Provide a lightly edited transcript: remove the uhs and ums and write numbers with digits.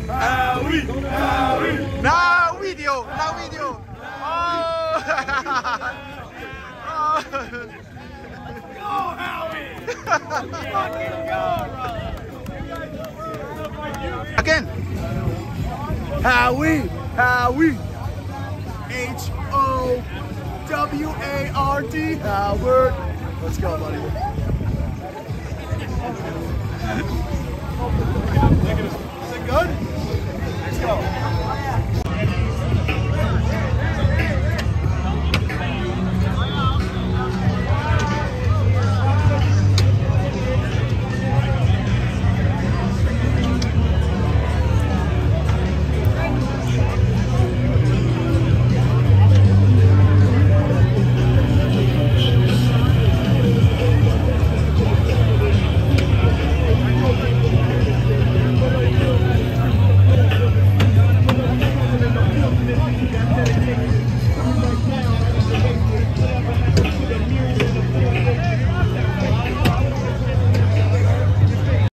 Howie! Howie! Now video! Now video! Oh! Go, Howie! Fucking go, brother! Again! Howie! Howie! H-O-W-A-R-D! Howard! Let's go, buddy. Is it good?